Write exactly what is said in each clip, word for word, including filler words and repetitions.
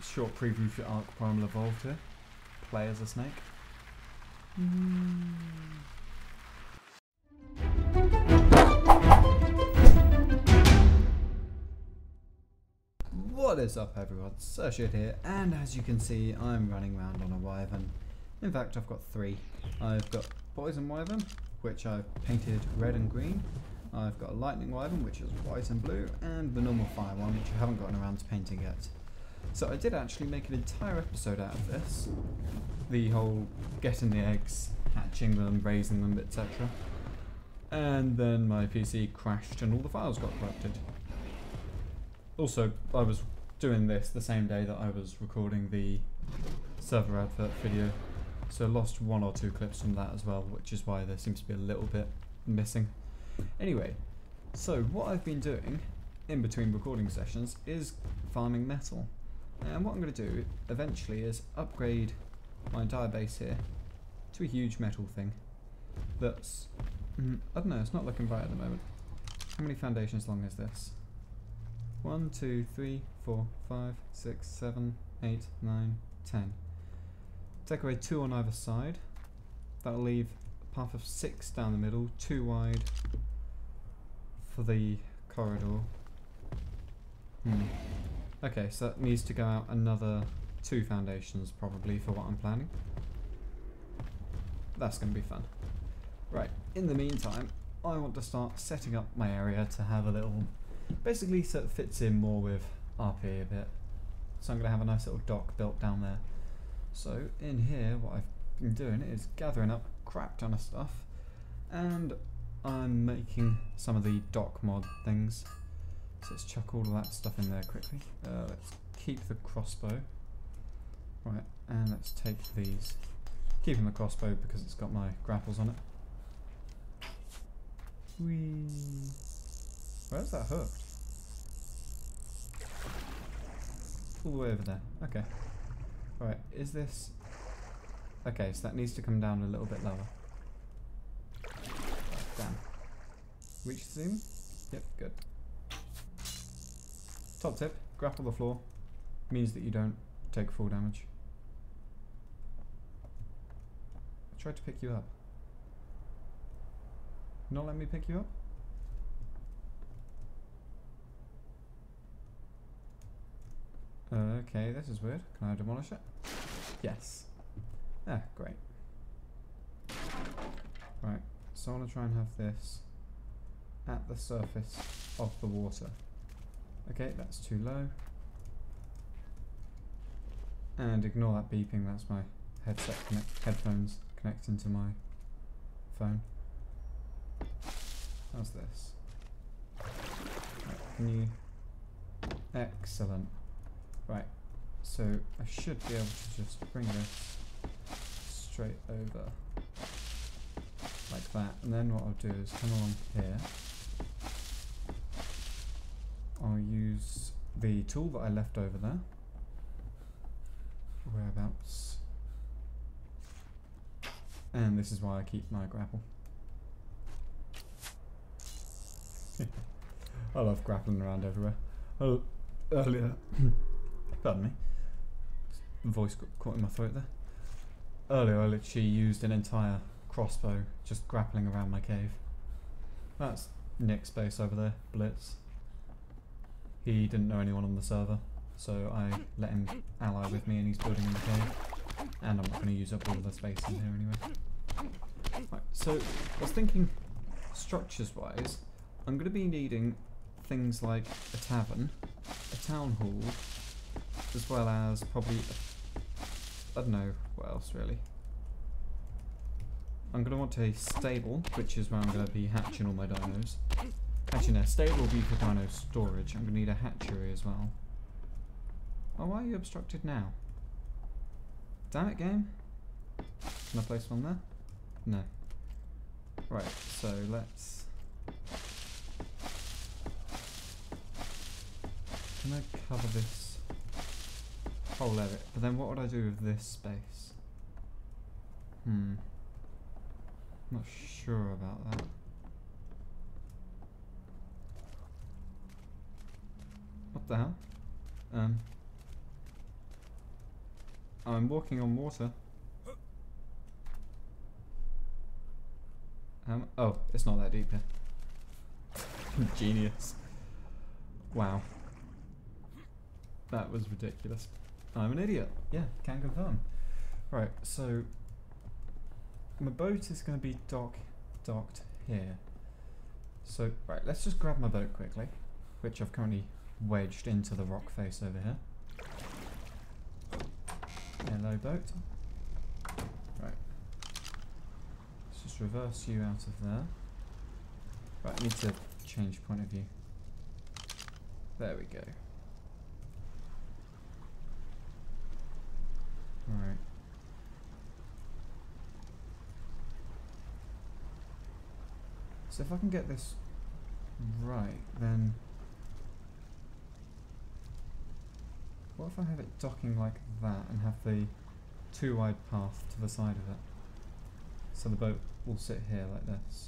short preview for ARK Survival Evolved here. Play as a snake. Mm. What is up everyone, Surshit here, and as you can see I'm running around on a wyvern. In fact I've got three. I've got poison wyvern, which I've painted red and green. I've got a lightning wyvern, which is white and blue, and the normal fire one, which I haven't gotten around to painting yet. So I did actually make an entire episode out of this. The whole getting the eggs, hatching them, raising them, et cetera. And then my P C crashed and all the files got corrupted. Also, I was doing this the same day that I was recording the server advert video, so I lost one or two clips from that as well, which is why there seems to be a little bit missing. Anyway, so what I've been doing in between recording sessions is farming metal. And what I'm going to do eventually is upgrade my entire base here to a huge metal thing that's, mm, I don't know, it's not looking right at the moment. How many foundations long is this? One, two, three, four, five, six, seven, eight, nine, ten. Take away two on either side. That'll leave a path of six down the middle, two wide for the corridor. Hmm. Okay, so that needs to go out another two foundations probably for what I'm planning. That's going to be fun. Right, in the meantime, I want to start setting up my area to have a little, basically so it fits in more with R P a bit. So I'm going to have a nice little dock built down there. So in here, what I've been doing is gathering up a crap ton of stuff, and I'm making some of the dock mod things. So let's chuck all of that stuff in there quickly. Uh, let's keep the crossbow. Right, and let's take these. Keeping the crossbow because it's got my grapples on it. Whee! Where's that hooked? All the way over there. Okay. Right, is this... Okay, so that needs to come down a little bit lower. Right, down. Reach the ceiling? Yep, good. Top tip, grapple the floor. Means that you don't take full damage. I tried to pick you up. Not let me pick you up? Uh, okay, this is weird. Can I demolish it? Yes. Ah, great. Right, so I want to try and have this at the surface of the water. Okay, that's too low. And ignore that beeping, that's my headset connect headphones connecting to my phone. How's this? Right, can you... Excellent. Right, so I should be able to just bring this straight over like that, and then what I'll do is come along here. I'll use the tool that I left over there. Whereabouts? And this is why I keep my grapple. I love grappling around everywhere. Oh, earlier, pardon me, the voice got caught in my throat there. Earlier I literally used an entire crossbow just grappling around my cave. That's Nick's base over there, Blitz. He didn't know anyone on the server, so I let him ally with me and he's building in the cave. And I'm not going to use up all the space in here anyway. Right, so I was thinking, structures wise, I'm going to be needing things like a tavern, a town hall, as well as probably, a, I don't know what else really. I'm going to want a stable, which is where I'm going to be hatching all my dinos. Actually no, stable will be for dino storage. I'm going to need a hatchery as well. Oh, why are you obstructed now? Damn it, game. Can I place one there? No. Right, so let's... Can I cover this whole area? But then what would I do with this space? Hmm. Not sure about that. What the hell? Um. I'm walking on water. Um, oh, it's not that deep here. Genius. Wow. That was ridiculous. I'm an idiot. Yeah, can confirm. Right, so my boat is going to be dock docked here. So, right, let's just grab my boat quickly, which I've currently wedged into the rock face over here. Hello, boat. Right. Let's just reverse you out of there. Right, I need to change point of view. There we go. Alright. So if I can get this right, then what if I have it docking like that and have the two wide path to the side of it? So the boat will sit here like this.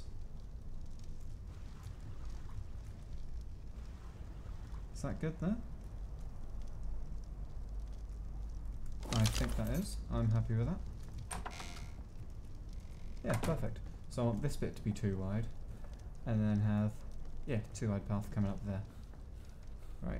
Is that good there? I think that is. I'm happy with that. Yeah, perfect. So I want this bit to be too wide, and then have, yeah, two wide path coming up there. Right.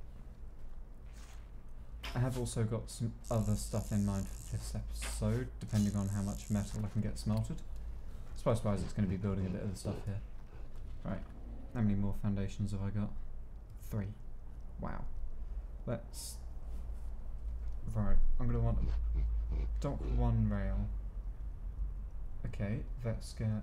I have also got some other stuff in mind for this episode, depending on how much metal I can get smelted. So I suppose it's going to be building a bit of the stuff here. Right. How many more foundations have I got? Three. Wow. Let's... Right, I'm going to want dock one rail. Okay, let's get...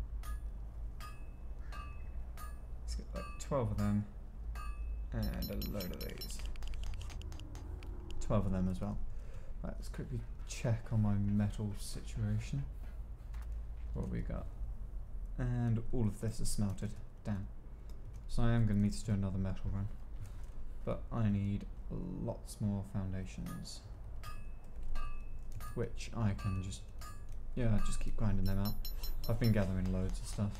Let's get like twelve of them, and a load of these. twelve of them as well. Right, let's quickly check on my metal situation. What have we got? And all of this is smelted. Damn. So I am going to need to do another metal run. But I need lots more foundations, which I can just, yeah, just keep grinding them out. I've been gathering loads of stuff.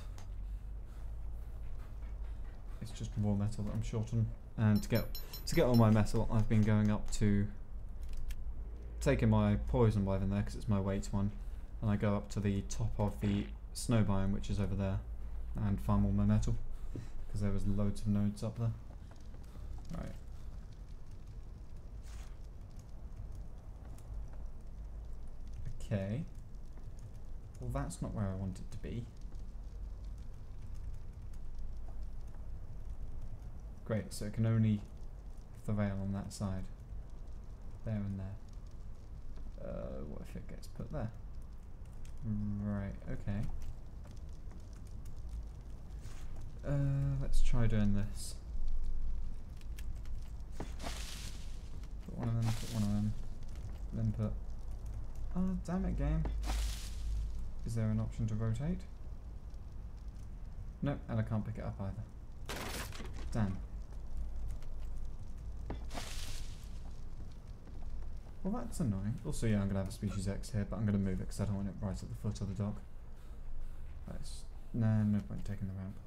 It's just raw metal that I'm short on, and to get to get all my metal, I've been going up to taking my poison wyvern there because it's my weight one, and I go up to the top of the snow biome, which is over there, and farm all my metal because there was loads of nodes up there. Right. Okay. Well, that's not where I want it to be. Great, so it can only have the rail on that side. There and there. Uh, what if it gets put there? Right, okay. Uh, let's try doing this. Put one of them, put one of them, then put... Oh, damn it, game. Is there an option to rotate? Nope, and I can't pick it up either. Damn. Well, that's annoying. Also, yeah, I'm going to have a species X here, but I'm going to move it because I don't want it right at the foot of the dock. That's... Nah, no point taking the ramp.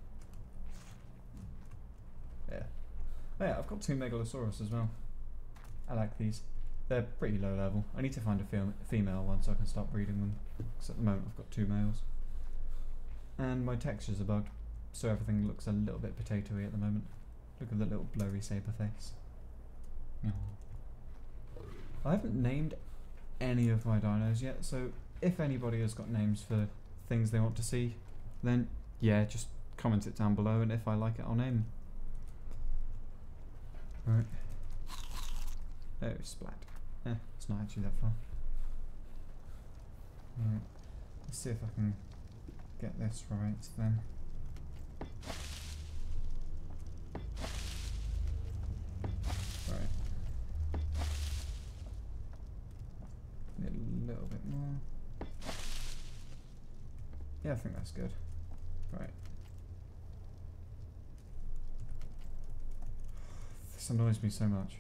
Yeah. Oh yeah, I've got two Megalosaurus as well. I like these. They're pretty low level. I need to find a fem female one so I can start breeding them. Because at the moment I've got two males. And my textures are bugged, so everything looks a little bit potatoey at the moment. Look at the little blurry saber face. Oh. I haven't named any of my dinos yet, so if anybody has got names for things they want to see, then yeah, just comment it down below, and if I like it, I'll name them. Right. Oh, splat. Eh, it's not actually that far. Right. Let's see if I can get this right then. Right. Need a little bit more. Yeah, I think that's good. Right. This annoys me so much.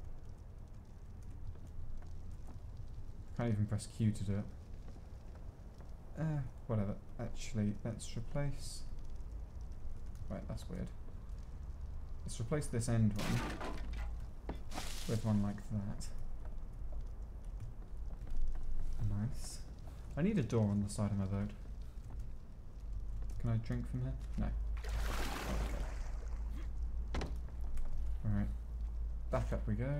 Can't even press Q to do it. Uh, whatever. Actually, let's replace... Right, that's weird. Let's replace this end one with one like that. Nice. I need a door on the side of my boat. Can I drink from here? No. Okay. Alright. Back up we go.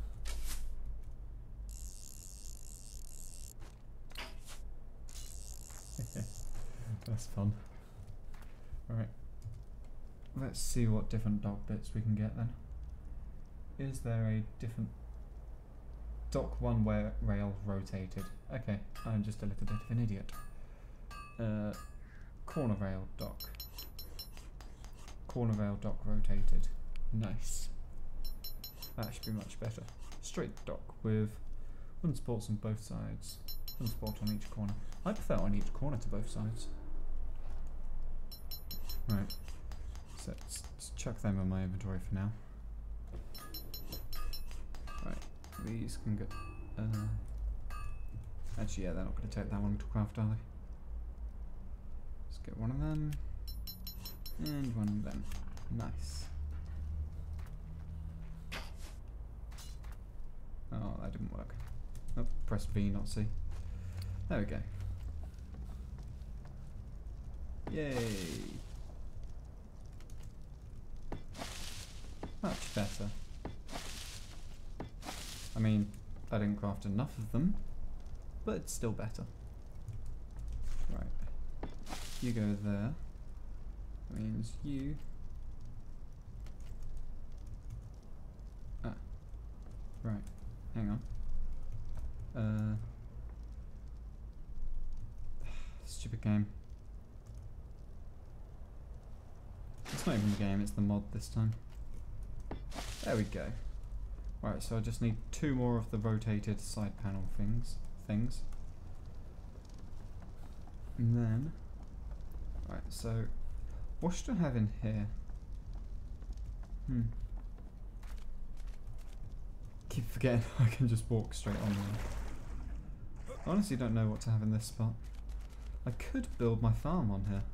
That's fun. Alright. Let's see what different dock bits we can get then. Is there a different dock one where rail rotated? Okay, I'm just a little bit of an idiot. Uh, corner rail dock. Corner rail dock rotated. Nice. That should be much better. Straight dock with wooden supports on both sides. Wooden support on each corner. I prefer on each corner to both sides. Right. So let's, let's chuck them in my inventory for now. Right. These can go. Uh, actually, yeah, they're not going to take that long to craft, are they? Let's get one of them. And one of them. Nice. Oh, that didn't work. Oh, press V, not C. There we go. Yay! Much better. I mean, I didn't craft enough of them, but it's still better. Right. You go there. That means you... Ah. Right. Hang on. Uh... Stupid game. It's not even the game, it's the mod this time. There we go. Right, so I just need two more of the rotated side panel things. Things. And then... Right, so... What should I have in here? Hmm. Keep forgetting I can just walk straight on there. I honestly don't know what to have in this spot. I could build my farm on here.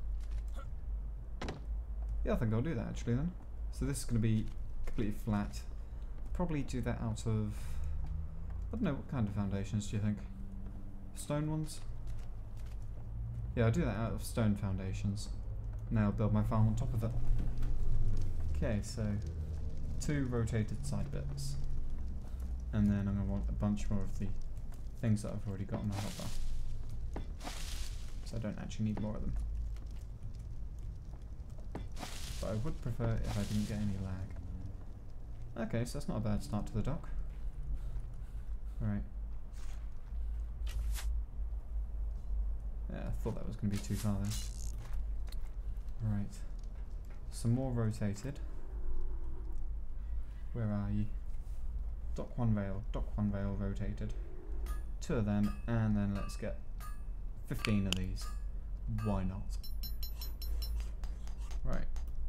Yeah, I think I'll do that actually then. So this is going to be completely flat. Probably do that out of... I don't know, what kind of foundations do you think? Stone ones? Yeah, I'll do that out of stone foundations. Now I'll build my farm on top of it. Okay, so two rotated side bits. And then I'm going to want a bunch more of the things that I've already got in my hotbar. So I don't actually need more of them. But I would prefer if I didn't get any lag. Okay, so that's not a bad start to the dock. Alright. Yeah, I thought that was going to be too far then. Right. Some more rotated. Where are you? Dock one rail, dock one rail rotated. Two of them, and then let's get fifteen of these. Why not? Right.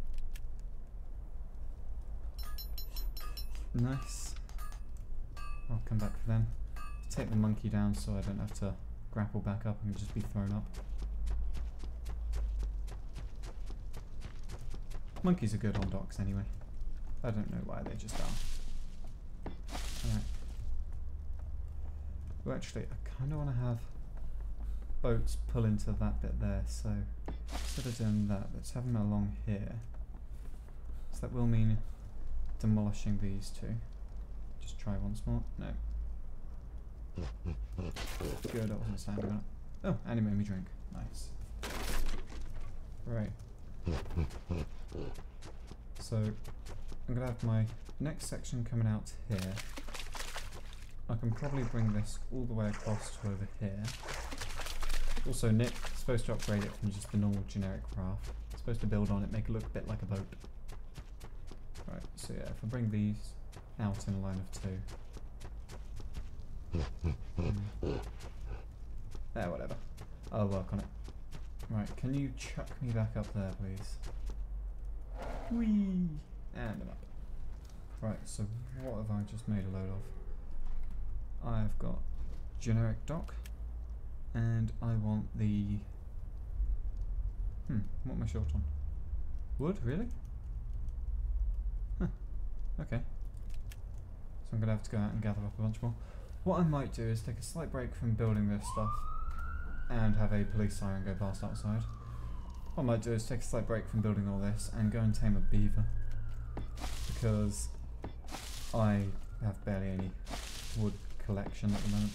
Nice. I'll come back for them. Take the monkey down so I don't have to grapple back up and just be thrown up. Monkeys are good on docks anyway. I don't know why, they just are. Alright. Well, actually, I kind of want to have boats pull into that bit there, so instead of doing that, let's have them along here. So that will mean demolishing these two. Just try once more. No. Good, that wasn't sounding right. Oh, and it made me drink. Nice. Right. So, I'm going to have my next section coming out here. I can probably bring this all the way across to over here. Also, Nick is supposed to upgrade it from just the normal generic craft. It's supposed to build on it, make it look a bit like a boat. Right, so yeah, if I bring these out in a line of two. Mm. There, whatever. I'll work on it. Right, can you chuck me back up there, please? Whee! And I'm up. Right, so what have I just made a load of? I've got generic dock, and I want the... Hmm, what am I short on? Wood, really? Huh, okay. So I'm going to have to go out and gather up a bunch more. what I might do is take a slight break from building this stuff and have a police siren go past outside. What I might do is take a slight break from building all this and go and tame a beaver, because I have barely any wood collection at the moment.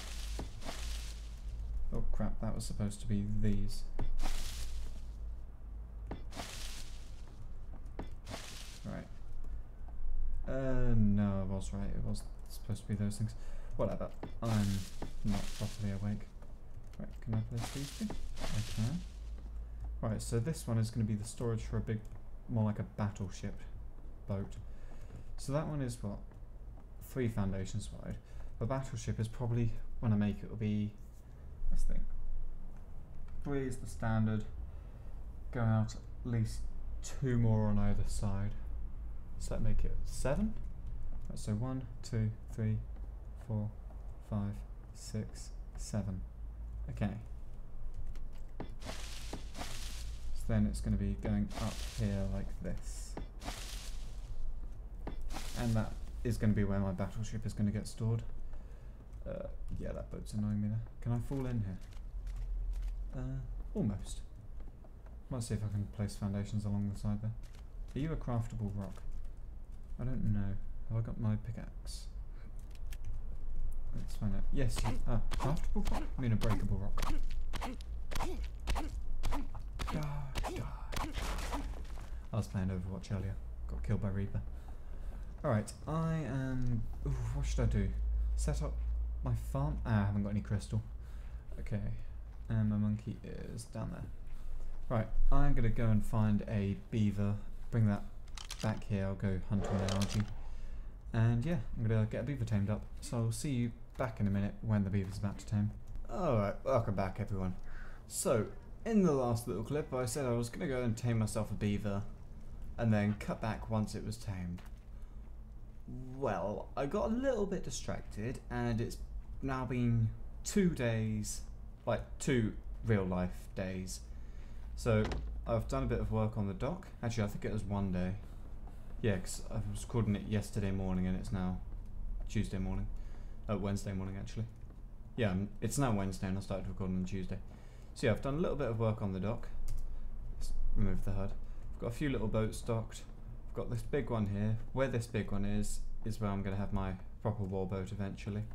Oh crap, that was supposed to be these. Right. Uh, no, I was right, it was supposed to be those things. Whatever, I'm not properly awake. Right, can I place these two? I can. Right, so this one is going to be the storage for a big, more like a battleship boat. So that one is what? Three foundations wide. A battleship is probably, when I make it, will be, let's think. Three is the standard. Go out at least two more on either side. So that make it seven? Right, so one, two, three, four, five, six, seven. Okay. So then it's going to be going up here like this. And that is going to be where my battleship is going to get stored. Uh, yeah, that boat's annoying me there. Can I fall in here? Uh, almost. Might see if I can place foundations along the side there. Are you a craftable rock? I don't know. Have I got my pickaxe? Let's find out. Yes, you are. Craftable rock? I mean a breakable rock. Die, die. I was playing Overwatch earlier. Got killed by Reaper. Alright, I am... Ooh, what should I do? Set up my farm? Ah, I haven't got any crystal. Okay. And my monkey is down there. Right, I'm going to go and find a beaver. Bring that back here. I'll go hunt on the algae. And yeah, I'm going to get a beaver tamed up. So I'll see you back in a minute when the beaver's about to tame. Alright, welcome back everyone. So, in the last little clip I said I was going to go and tame myself a beaver and then cut back once it was tamed. Well, I got a little bit distracted and it's now been two days, like two real life days. So I've done a bit of work on the dock. Actually I think it was one day. Yeah, because I was recording it yesterday morning and it's now Tuesday morning. Uh, Wednesday morning actually. Yeah, um, it's now Wednesday and I started recording on Tuesday. So yeah, I've done a little bit of work on the dock. Let's remove the H U D. I've got a few little boats docked. I've got this big one here. Where this big one is, is where I'm going to have my proper war boat eventually.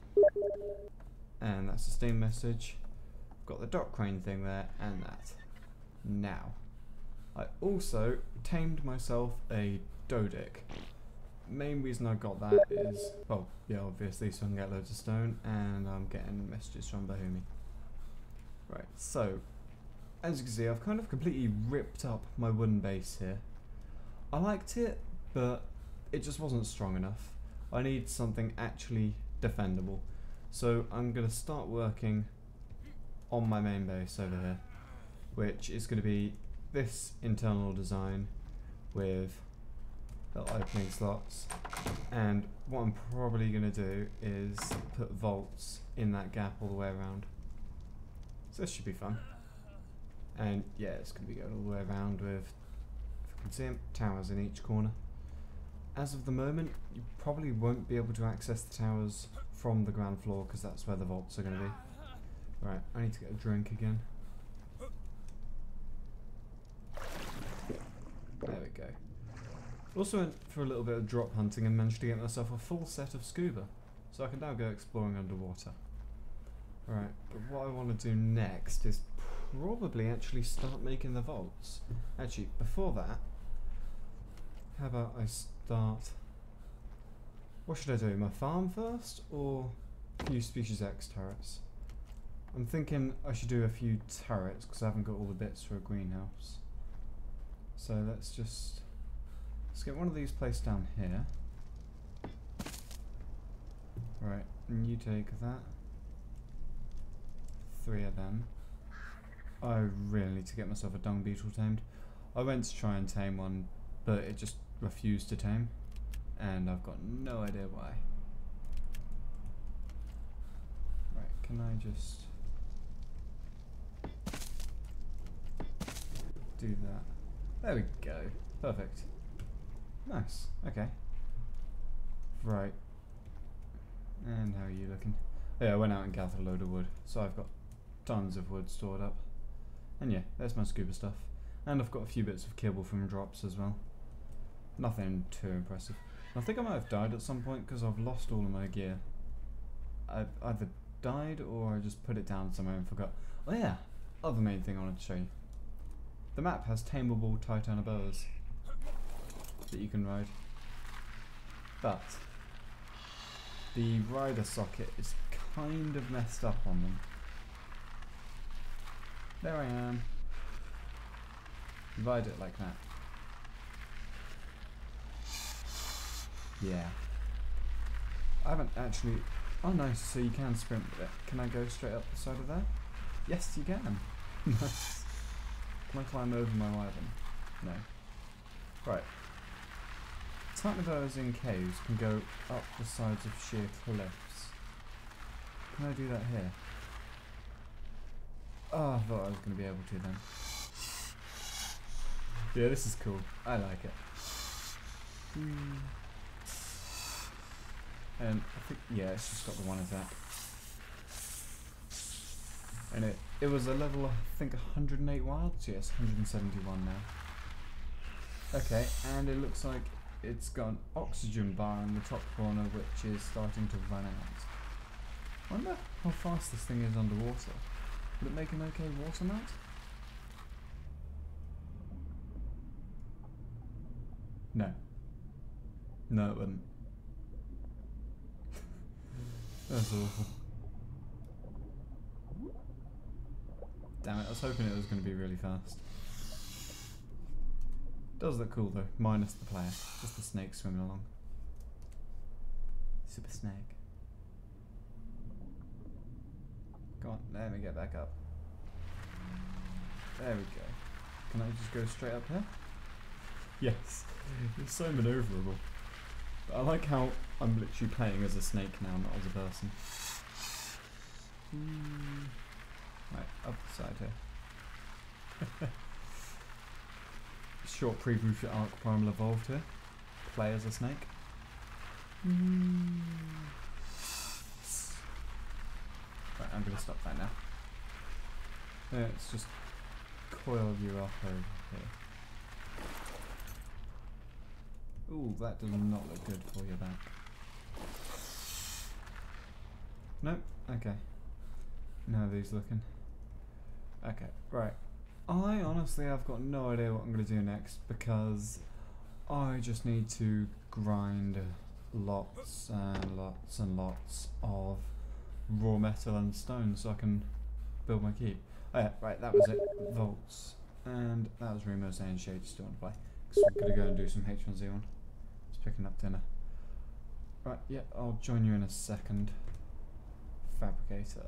And that's the steam message. I've got the dock crane thing there and that. Now, I also tamed myself a Dodic. Main reason I got that is, well, yeah, obviously so I can get loads of stone, and I'm getting messages from Bahumi. Right, so, as you can see, I've kind of completely ripped up my wooden base here. I liked it, but it just wasn't strong enough. I need something actually defendable. So I'm going to start working on my main base over here, which is going to be this internal design with the opening slots, and what I'm probably going to do is put vaults in that gap all the way around. So this should be fun. And yeah, it's going to be going all the way around with, if you can see them, towers in each corner. As of the moment, you probably won't be able to access the towers from the ground floor because that's where the vaults are going to be. Right, I need to get a drink again. There we go. Also went for a little bit of drop hunting and managed to get myself a full set of scuba, so I can now go exploring underwater. Right, but what I want to do next is probably actually start making the vaults. Actually, before that, how about I start... What should I do, my farm first, or a few Species X turrets? I'm thinking I should do a few turrets, because I haven't got all the bits for a greenhouse. So let's just... Let's get one of these placed down here. Right, and you take that. Three of them. I really need to get myself a dung beetle tamed. I went to try and tame one, but it just refused to tame, and I've got no idea why. Right, can I just do that? There we go. Perfect. Nice. Okay. Right. And And how are you looking? Oh, yeah, I went out and gathered a load of wood, so I've got tons of wood stored up. And yeah, there's my scuba stuff. And I've got a few bits of kibble from drops as well. Nothing too impressive. I think I might have died at some point because I've lost all of my gear. I've either died or I just put it down somewhere and forgot. Oh yeah, other main thing I wanted to show you. The map has tameable titanoboas that you can ride. But the rider socket is kind of messed up on them. There I am. Ride it like that. Yeah. I haven't actually... Oh nice, so you can sprint with it. Can I go straight up the side of there? Yes, you can. Nice. Can I climb over my wyvern? No. Right. Titanoboas in caves can go up the sides of sheer cliffs. Can I do that here? Oh, I thought I was going to be able to then. Yeah, this is cool. I like it. Mm. And I think, yeah, it's just got the one attack. And it, it was a level, I think, one hundred and eight wilds? Yes, one hundred and seventy-one now. Okay, and it looks like it's got an oxygen bar in the top corner which is starting to run out. I wonder how fast this thing is underwater. Would it make an okay water mount? No. No, it wouldn't. That's awful. Damn it, I was hoping it was going to be really fast. Does look cool though, minus the player. Just the snake swimming along. Super snake. Go on, let me get back up. There we go. Can I just go straight up here? Yes, it's so manoeuvrable. But I like how I'm literally playing as a snake now, not as a person. Mm. Right, up the side here. Short preview for ARK Survival Evolved here. Play as a snake. Mm. Right, I'm going to stop that now. Let's just coil you up over here. Ooh, that does not look good for your back. Nope, okay. Now these looking. Okay, right. I honestly have got no idea what I'm going to do next because I just need to grind lots and lots and lots of raw metal and stone so I can build my keep. Oh yeah, right, that was it. Volts. And that was Remo saying Shade still want to play. So we're going to go and do some H one Z one. Just picking up dinner. Right, yeah, I'll join you in a second. Fabricator.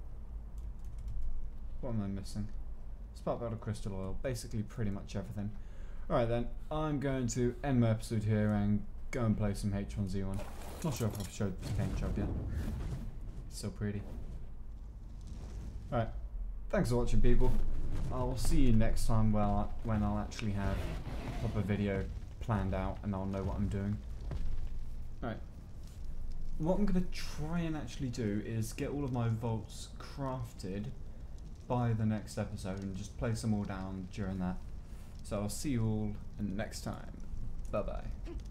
What am I missing? Spark Powder, Crystal Oil, basically pretty much everything. Alright then, I'm going to end my episode here and go and play some H one Z one. Not sure if I've showed the paint job yet. It's so pretty. Alright, thanks for watching people. I'll see you next time well, when I'll actually have a proper video planned out and I'll know what I'm doing. Alright. What I'm going to try and actually do is get all of my vaults crafted by the next episode and just place them all down during that. So I'll see you all next time. Bye bye.